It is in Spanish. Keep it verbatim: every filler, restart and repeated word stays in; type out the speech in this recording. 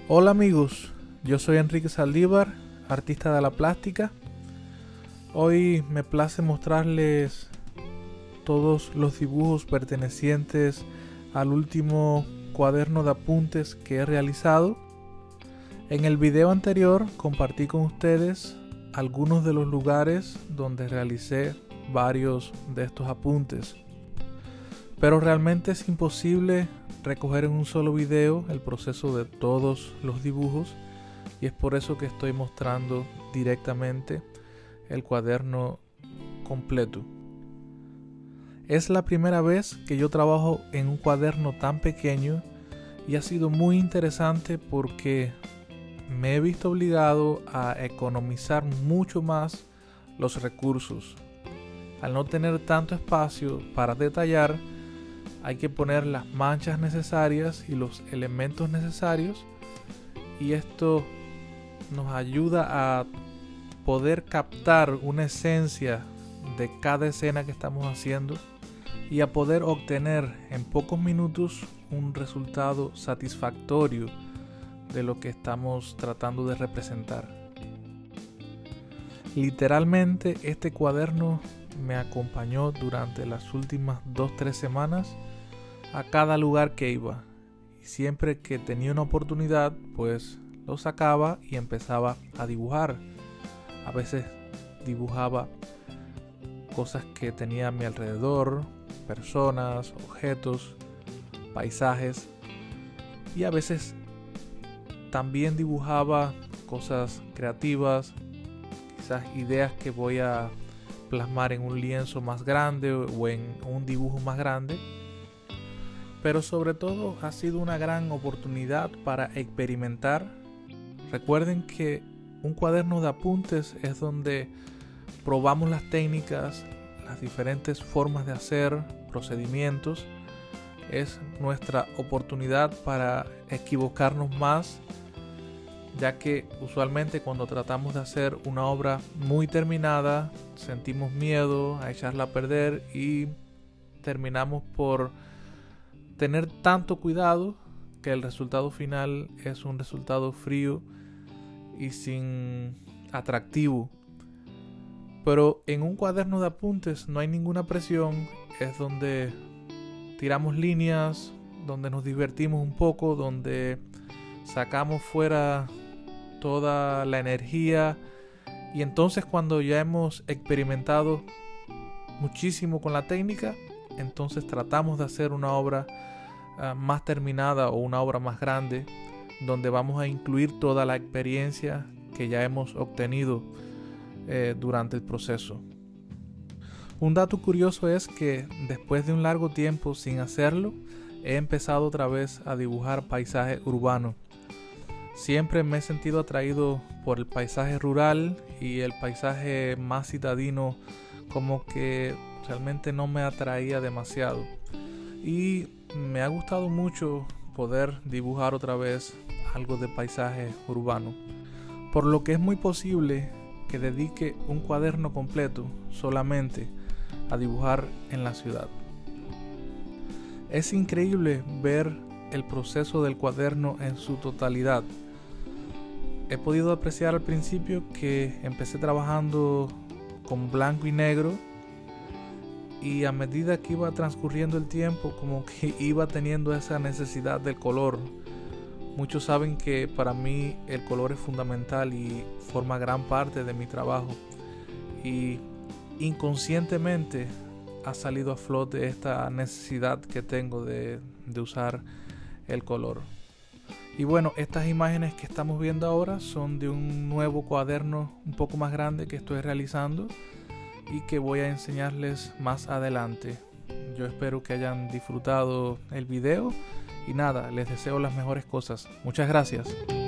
Hola amigos, yo soy Enrique Saldívar, artista de la plástica. Hoy me place mostrarles todos los dibujos pertenecientes al último cuaderno de apuntes que he realizado. En el video anterior compartí con ustedes algunos de los lugares donde realicé varios de estos apuntes, pero realmente es imposible recoger en un solo video el proceso de todos los dibujos, y es por eso que estoy mostrando directamente el cuaderno completo. Es la primera vez que yo trabajo en un cuaderno tan pequeño y ha sido muy interesante porque me he visto obligado a economizar mucho más los recursos. Al no tener tanto espacio para detallar, hay que poner las manchas necesarias y los elementos necesarios, y esto nos ayuda a poder captar una esencia de cada escena que estamos haciendo y a poder obtener en pocos minutos un resultado satisfactorio de lo que estamos tratando de representar. Literalmente este cuaderno me acompañó durante las últimas dos tres semanas a cada lugar que iba, y siempre que tenía una oportunidad pues lo sacaba y empezaba a dibujar. A veces dibujaba cosas que tenía a mi alrededor, personas, objetos, paisajes, y a veces también dibujaba cosas creativas, quizás ideas que voy a plasmar en un lienzo más grande o en un dibujo más grande. Pero sobre todo ha sido una gran oportunidad para experimentar. Recuerden que un cuaderno de apuntes es donde probamos las técnicas, las diferentes formas de hacer, procedimientos. Es nuestra oportunidad para equivocarnos más, ya que usualmente cuando tratamos de hacer una obra muy terminada sentimos miedo a echarla a perder y terminamos por tener tanto cuidado que el resultado final es un resultado frío y sin atractivo. Pero en un cuaderno de apuntes no hay ninguna presión, es donde tiramos líneas, donde nos divertimos un poco, donde sacamos fuera toda la energía, y entonces cuando ya hemos experimentado muchísimo con la técnica, entonces tratamos de hacer una obra uh, más terminada o una obra más grande, donde vamos a incluir toda la experiencia que ya hemos obtenido eh, durante el proceso. Un dato curioso es que después de un largo tiempo sin hacerlo, he empezado otra vez a dibujar paisaje urbano. Siempre me he sentido atraído por el paisaje rural, y el paisaje más citadino como que realmente no me atraía demasiado, y me ha gustado mucho poder dibujar otra vez algo de paisaje urbano, por lo que es muy posible que dedique un cuaderno completo solamente a dibujar en la ciudad. Es increíble ver el proceso del cuaderno en su totalidad. He podido apreciar al principio que empecé trabajando con blanco y negro, y a medida que iba transcurriendo el tiempo como que iba teniendo esa necesidad del color. Muchos saben que para mí el color es fundamental y forma gran parte de mi trabajo, y inconscientemente ha salido a flote esta necesidad que tengo de, de usar el color. Y bueno, estas imágenes que estamos viendo ahora son de un nuevo cuaderno un poco más grande que estoy realizando y que voy a enseñarles más adelante. Yo espero que hayan disfrutado el video y nada, les deseo las mejores cosas. Muchas gracias.